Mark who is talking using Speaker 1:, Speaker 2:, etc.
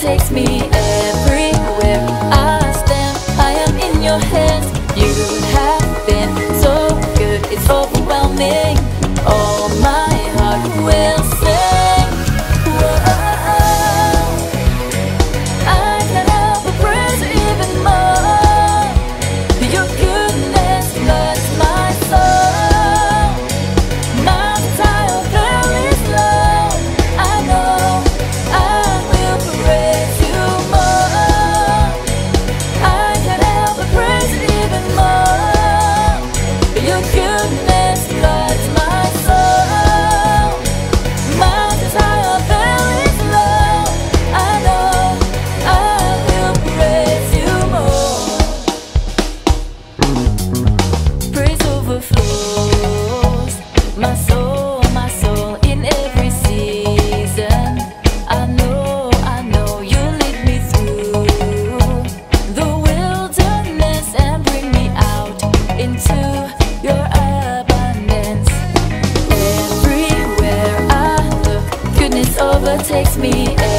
Speaker 1: overtakes me everywhere I stand. I am in your hands. You have been so good, it's overwhelming. All my heart will sing. Whoa, I can't help but praise you even more. Your goodness floods my soul. Mountains high or valleys low, I know I will praise you more. I can't help but praise you even more. Your goodness floods my soul. Mountains high or valleys low, I know I will praise you more. Praise overflows my soul in every season. I know you lead me through the wilderness and bring me out into your abundance. Everywhere I look, goodness overtakes me.